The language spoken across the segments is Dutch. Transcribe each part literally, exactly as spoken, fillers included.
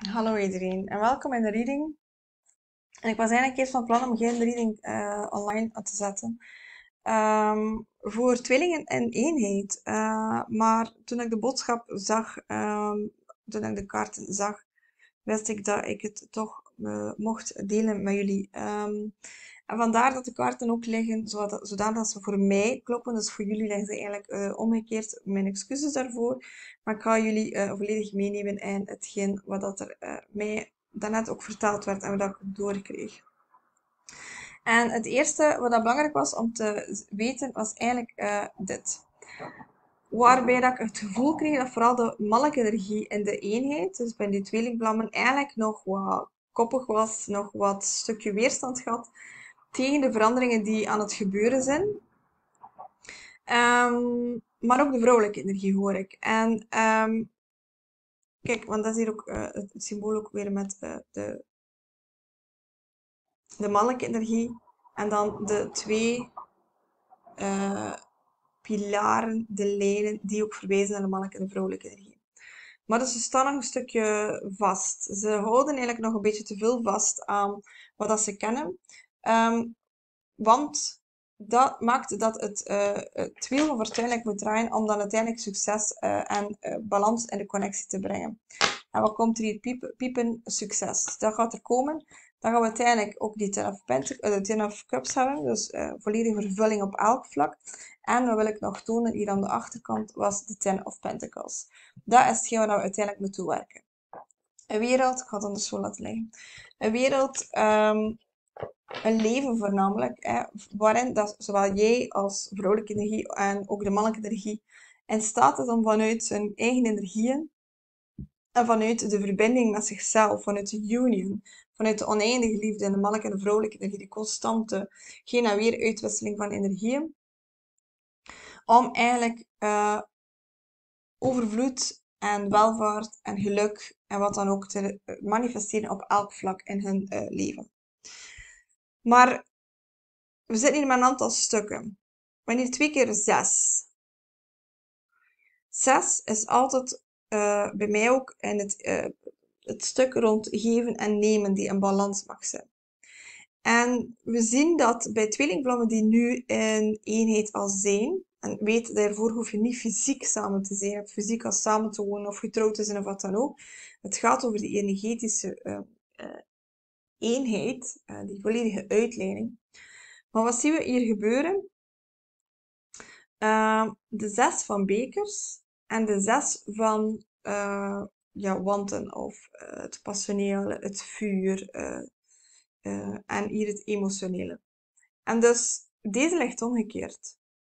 Hallo iedereen en welkom in de reading. En ik was eigenlijk eerst van plan om geen reading eh, online te zetten. Ehm, voor tweelingen in eenheid. Eh, maar toen ik de boodschap zag, ehm, toen ik de kaarten zag, wist ik dat ik het toch eh, mocht delen met jullie. Ehm, en vandaar dat de kaarten ook liggen, zodat, zodat ze voor mij kloppen. Dus voor jullie liggen ze eigenlijk eh, omgekeerd. Mijn excuses daarvoor. Maar ik ga jullie eh, volledig meenemen in hetgeen wat dat er eh, mij daarnet ook verteld werd en wat ik ook doorkreeg. En het eerste wat dat belangrijk was om te weten, was eigenlijk eh, dit. Waarbij dat ik het gevoel kreeg dat vooral de mannelijke energie in de eenheid, dus bij die tweelingvlammen, eigenlijk nog wat koppig was, nog wat stukje weerstand had tegen de veranderingen die aan het gebeuren zijn. Ehm, maar ook de vrouwelijke energie hoor ik. En ehm, kijk, want dat is hier ook eh, het symbool ook weer met eh, de, de mannelijke energie. En dan de twee eh, pilaren, de lijnen, die ook verwijzen naar de mannelijke en de vrouwelijke energie. Maar dus ze staan nog een stukje vast. Ze houden eigenlijk nog een beetje te veel vast aan wat dat ze kennen. Ehm, want dat maakt dat het, uh, het wiel van fortuin moet draaien om dan uiteindelijk succes uh, en uh, balans in de connectie te brengen. En wat komt er hier? Piepen, piepen succes. Dat gaat er komen. Dan gaan we uiteindelijk ook die ten of, Pentac- uh, ten of Cups hebben. Dus uh, volledige vervulling op elk vlak. En wat wil ik nog tonen hier aan de achterkant was de Ten of Pentacles. Dat is hetgeen waar we uiteindelijk naartoe werken. Een wereld, ik ga het anders zo laten liggen. Een wereld, um, een leven voornamelijk, hè, waarin dat zowel jij als vrouwelijke energie en ook de mannelijke energie in staat is om vanuit zijn eigen energieën en vanuit de verbinding met zichzelf, vanuit de union, vanuit de oneindige liefde en de mannelijke en de vrouwelijke energie, die constante geen en weer uitwisseling van energieën, om eigenlijk uh, overvloed en welvaart en geluk en wat dan ook te manifesteren op elk vlak in hun uh, leven. Maar we zitten hier met een aantal stukken. Wanneer twee keer zes. Zes is altijd uh, bij mij ook in het, uh, het stuk rond geven en nemen die in balans mag zijn. En we zien dat bij tweelingvlammen die nu in eenheid al zijn, en weet, daarvoor hoef je niet fysiek samen te zijn, je hebt fysiek al samen te wonen of getrouwd te zijn of wat dan ook. Het gaat over die energetische uh, uh, eenheid, uh, die volledige uitleiding. Maar wat zien we hier gebeuren? Uh, de zes van bekers en de zes van uh, ja, wanten of uh, het passionele, het vuur uh, uh, en hier het emotionele. En dus deze ligt omgekeerd.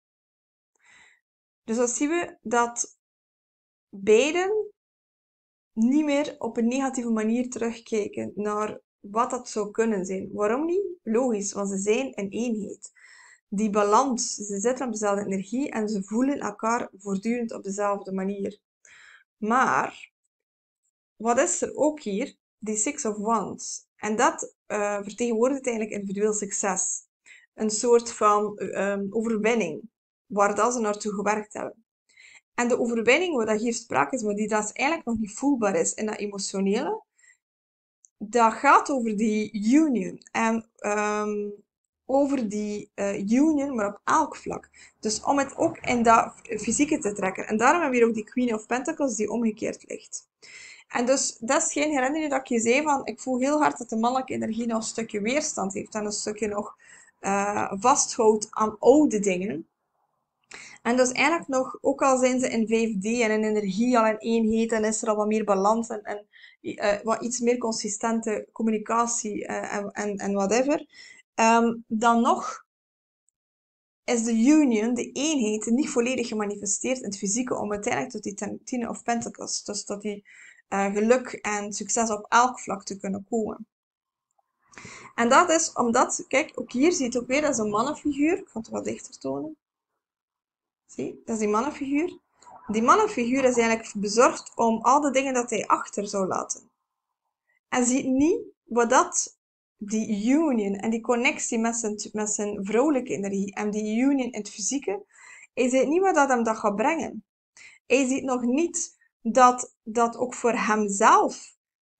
Dus dan zien we dat beiden niet meer op een negatieve manier terugkijken naar wat dat zou kunnen zijn. Waarom niet? Logisch, want ze zijn een eenheid. Die balans, ze zitten op dezelfde energie en ze voelen elkaar voortdurend op dezelfde manier. Maar, wat is er ook hier? Die Six of Wands. En dat uh, vertegenwoordigt eigenlijk individueel succes. Een soort van um, overwinning, waar dat ze naartoe gewerkt hebben. En de overwinning, waar dat hier sprake is, maar die dat eigenlijk nog niet voelbaar is in dat emotionele, dat gaat over die union. En um, over die uh, union, maar op elk vlak. Dus om het ook in dat fysieke te trekken. En daarom hebben we hier ook die Queen of Pentacles die omgekeerd ligt. En dus, dat is geen herinnering dat ik je zei van, ik voel heel hard dat de mannelijke energie nog een stukje weerstand heeft. En een stukje nog uh, vasthoudt aan oude dingen. En dus eigenlijk nog, ook al zijn ze in vijf D en in energie al in eenheid, en is er al wat meer balans en, en uh, wat iets meer consistente communicatie uh, en, en, en whatever, um, dan nog is de union, de eenheid, niet volledig gemanifesteerd in het fysieke om uiteindelijk tot die ten, Ten of Pentacles, dus tot die uh, geluk en succes op elk vlak te kunnen komen. En dat is omdat, kijk, ook hier zie je het ook weer, dat is een mannenfiguur. Ik ga het wat dichter tonen. Zie, dat is die mannenfiguur. Die mannenfiguur is eigenlijk bezorgd om al de dingen dat hij achter zou laten. En ziet niet wat dat, die union en die connectie met zijn, met zijn vrouwelijke energie en die union in het fysieke, hij ziet niet wat dat hem dat gaat brengen. Hij ziet nog niet dat dat ook voor hemzelf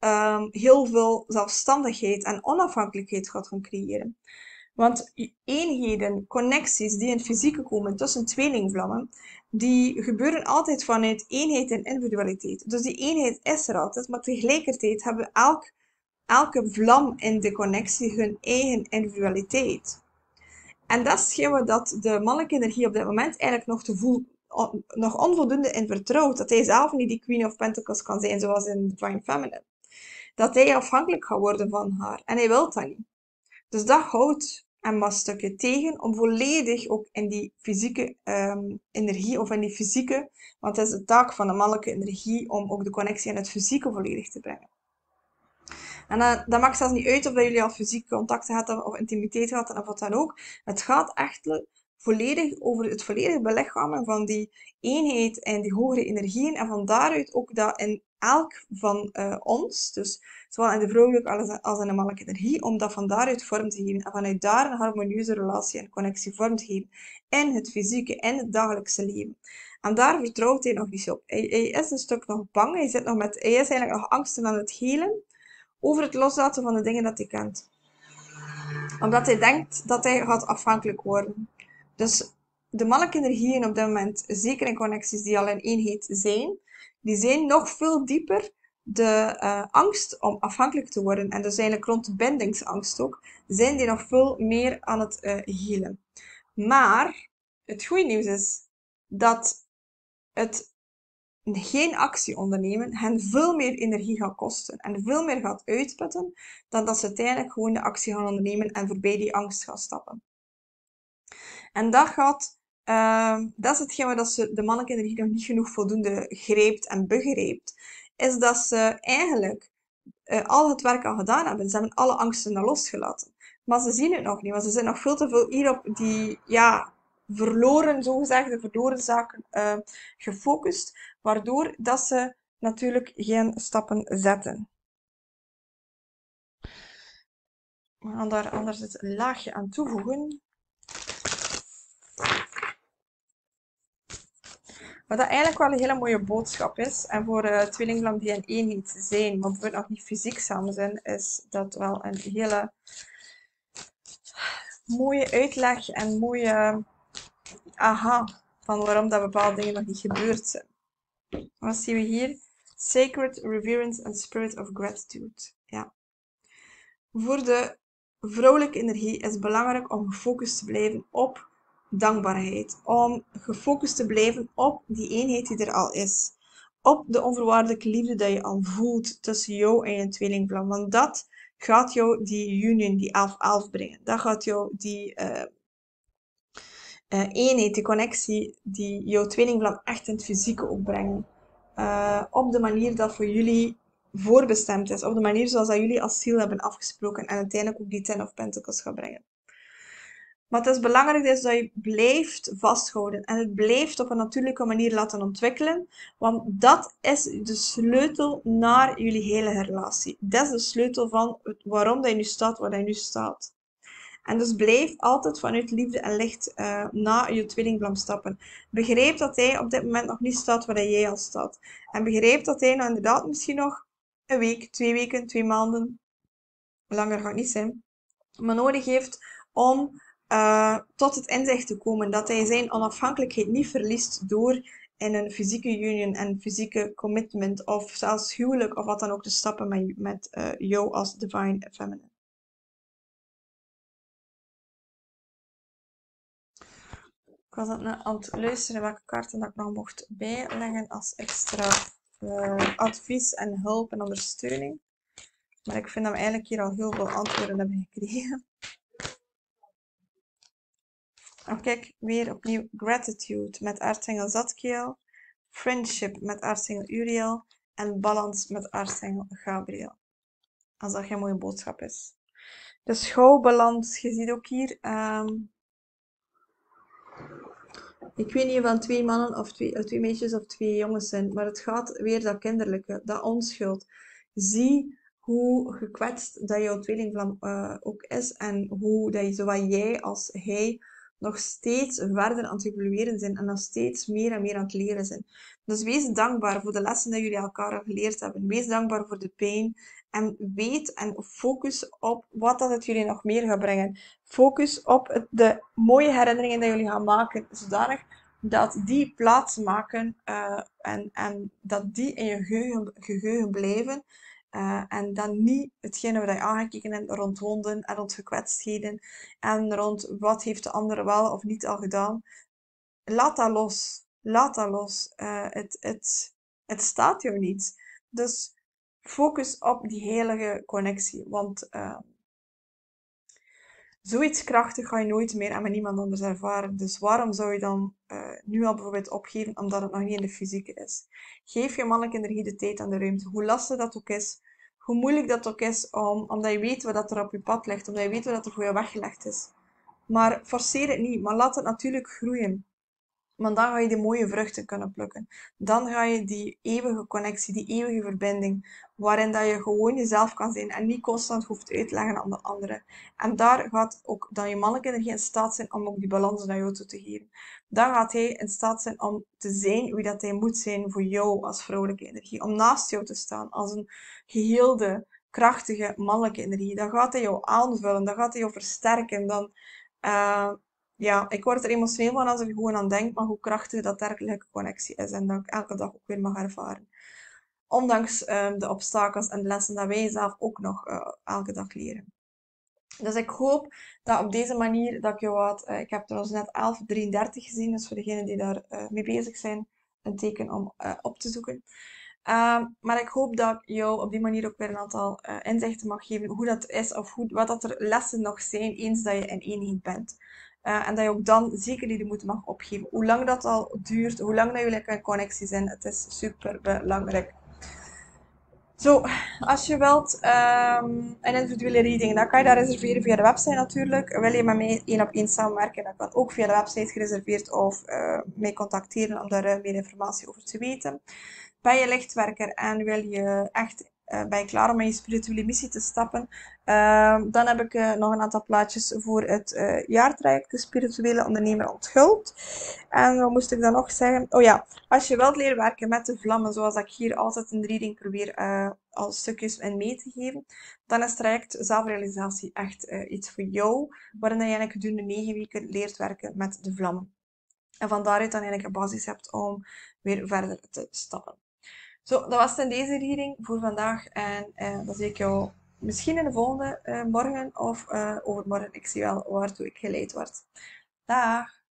um, heel veel zelfstandigheid en onafhankelijkheid gaat gaan creëren. Want eenheden, connecties die in het fysieke komen tussen tweelingvlammen, die gebeuren altijd vanuit eenheid en individualiteit. Dus die eenheid is er altijd, maar tegelijkertijd hebben elk, elke vlam in de connectie hun eigen individualiteit. En dat is hetgeen dat de mannelijke energie op dit moment eigenlijk nog, te voel, nog onvoldoende in vertrouwt. Dat hij zelf niet die Queen of Pentacles kan zijn zoals in Divine Feminine. Dat hij afhankelijk gaat worden van haar. En hij wil dat niet. Dus dat houdt hem maar een stukje tegen om volledig ook in die fysieke um, energie, of in die fysieke, want het is de taak van de mannelijke energie om ook de connectie in het fysieke volledig te brengen. En dat, dat maakt zelfs niet uit of dat jullie al fysiek contact hadden of intimiteit hadden of wat dan ook. Het gaat echt volledig over het volledige belichamen van die eenheid en die hogere energieën. En van daaruit ook dat in elk van uh, ons, dus zowel in de vrouwelijke als, als in de mannelijke energie, om dat van daaruit vorm te geven. En vanuit daar een harmonieuze relatie en connectie vorm te geven. In het fysieke, in het dagelijkse leven. En daar vertrouwt hij nog niet op. Hij, hij is een stuk nog bang. Hij, zit nog met, hij is eigenlijk nog angsten aan het helen over het loslaten van de dingen dat hij kent. Omdat hij denkt dat hij gaat afhankelijk worden. Dus de mannelijke energieën op dit moment, zeker in connecties die al in eenheid zijn, die zijn nog veel dieper de uh, angst om afhankelijk te worden. En dus eigenlijk rond de bindingsangst ook, zijn die nog veel meer aan het uh, healen. Maar het goede nieuws is dat het geen actie ondernemen hen veel meer energie gaat kosten en veel meer gaat uitputten dan dat ze uiteindelijk gewoon de actie gaan ondernemen en voorbij die angst gaan stappen. En dat gaat, uh, dat is hetgeen waar dat ze de mannelijke energie nog niet genoeg voldoende grijpt en begrijpt, is dat ze eigenlijk uh, al het werk al gedaan hebben. Ze hebben alle angsten al losgelaten. Maar ze zien het nog niet, want ze zijn nog veel te veel hierop die, ja, verloren, zogezegde verloren zaken uh, gefocust, waardoor dat ze natuurlijk geen stappen zetten. We gaan daar anders het laagje aan toevoegen. Wat dat eigenlijk wel een hele mooie boodschap is, en voor uh, tweelingvlam die in eenheid zijn, maar bijvoorbeeld nog niet fysiek samen zijn, is dat wel een hele mooie uitleg en mooie aha van waarom dat bepaalde dingen nog niet gebeurd zijn. Wat zien we hier? Sacred Reverence and Spirit of Gratitude. Ja. Voor de vrouwelijke energie is het belangrijk om gefocust te blijven op dankbaarheid. Om gefocust te blijven op die eenheid die er al is. Op de onvoorwaardelijke liefde die je al voelt tussen jou en je tweelingvlam. Want dat gaat jou die union, die elf elf brengen. Dat gaat jou die uh, uh, eenheid, die connectie, die jouw tweelingvlam echt in het fysieke opbrengen. Uh, op de manier dat voor jullie voorbestemd is. Op de manier zoals dat jullie als ziel hebben afgesproken. En uiteindelijk ook die Ten of Pentacles gaat brengen. Maar het is belangrijk dus dat je blijft vasthouden. En het blijft op een natuurlijke manier laten ontwikkelen. Want dat is de sleutel naar jullie hele relatie. Dat is de sleutel van het, waarom dat je nu staat waar je nu staat. En dus blijf altijd vanuit liefde en licht uh, naar je tweelingvlam stappen. Begrijp dat hij op dit moment nog niet staat waar jij al staat. En begrijp dat hij nou inderdaad misschien nog een week, twee weken, twee maanden, langer gaat het niet zijn, maar nodig heeft om uh, tot het inzicht te komen dat hij zijn onafhankelijkheid niet verliest door in een fysieke union en fysieke commitment of zelfs huwelijk of wat dan ook te stappen met, met uh, jou als Divine Feminine. Ik was aan het luisteren welke kaarten dat ik nog mocht bijleggen als extra uh, advies en hulp en ondersteuning. Maar ik vind dat we eigenlijk hier al heel veel antwoorden hebben gekregen. En kijk, weer opnieuw Gratitude met aartsengel Zadkiel, Friendship met aartsengel Uriel en Balance met aartsengel Gabriel. Als dat geen mooie boodschap is. Dus gauw balans, je ziet ook hier... Um, Ik weet niet van twee mannen of twee, of twee meisjes of twee jongens zijn, maar het gaat weer dat kinderlijke, dat onschuld. Zie hoe gekwetst dat jouw tweelingvlam uh, ook is en hoe dat je, zowel jij als hij nog steeds verder aan het evolueren zijn en nog steeds meer en meer aan het leren zijn. Dus wees dankbaar voor de lessen die jullie elkaar geleerd hebben. Wees dankbaar voor de pijn. En weet en focus op wat dat het jullie nog meer gaat brengen. Focus op het, de mooie herinneringen die jullie gaan maken, zodanig dat die plaats maken uh, en, en dat die in je geheugen, geheugen blijven. Uh, en dan niet hetgene waar je aangekeken hebt rond wonden en rond gekwetstheden en rond wat heeft de ander wel of niet al gedaan. Laat dat los. Laat dat los. Uh, het, het, het staat jou niet. Dus focus op die heilige connectie. Want uh, zoiets krachtig ga je nooit meer en met niemand anders ervaren. Dus waarom zou je dan uh, nu al bijvoorbeeld opgeven omdat het nog niet in de fysieke is? Geef je mannelijke energie de tijd en de ruimte. Hoe lastig dat ook is. Hoe moeilijk dat ook is. Om, omdat je weet wat er op je pad ligt. Omdat je weet wat er voor je weggelegd is. Maar forceer het niet. Maar laat het natuurlijk groeien. Want dan ga je die mooie vruchten kunnen plukken. Dan ga je die eeuwige connectie, die eeuwige verbinding, waarin dat je gewoon jezelf kan zijn en niet constant hoeft uit te leggen aan de anderen. En daar gaat ook dan je mannelijke energie in staat zijn om ook die balans naar jou toe te geven. Dan gaat hij in staat zijn om te zijn wie dat hij moet zijn voor jou als vrouwelijke energie. Om naast jou te staan als een geheelde, krachtige mannelijke energie. Dan gaat hij jou aanvullen, dan gaat hij jou versterken. Dan... Uh, Ja, ik word er emotioneel van als ik gewoon aan denk, maar hoe krachtig dat dergelijke connectie is en dat ik elke dag ook weer mag ervaren. Ondanks um, de obstakels en de lessen dat wij zelf ook nog uh, elke dag leren. Dus ik hoop dat op deze manier dat ik jou wat... Uh, ik heb trouwens net elf drieëndertig gezien, dus voor degenen die daar uh, mee bezig zijn, een teken om uh, op te zoeken. Uh, maar ik hoop dat ik jou op die manier ook weer een aantal uh, inzichten mag geven hoe dat is of hoe, wat dat er lessen nog zijn eens dat je in eenheid bent. Uh, en dat je ook dan zeker die de moed mag opgeven. Hoe lang dat al duurt, hoe lang dat jullie in connectie zijn, het is super belangrijk. Zo, als je wilt um, een individuele reading, dan kan je dat reserveren via de website natuurlijk. Wil je met mij één op één samenwerken, dan kan ook via de website gereserveerd of uh, mij contacteren om daar uh, meer informatie over te weten. Ben je lichtwerker en wil je echt, uh, ben je klaar om in je spirituele missie te stappen, uh, dan heb ik uh, nog een aantal plaatjes voor het uh, jaartraject, de spirituele ondernemer onthuld. En wat moest ik dan nog zeggen? Oh ja, als je wilt leren werken met de vlammen, zoals ik hier altijd in de reading probeer uh, als stukjes in mee te geven, dan is het traject zelfrealisatie echt uh, iets voor jou, waarin je eigenlijk gedurende negen weken leert werken met de vlammen. En van daaruit dan eigenlijk een basis hebt om weer verder te stappen. Zo, dat was het in deze reading voor vandaag. En uh, dan zie ik jou misschien in de volgende uh, morgen of uh, overmorgen. Ik zie wel waartoe ik geleid word. Dag!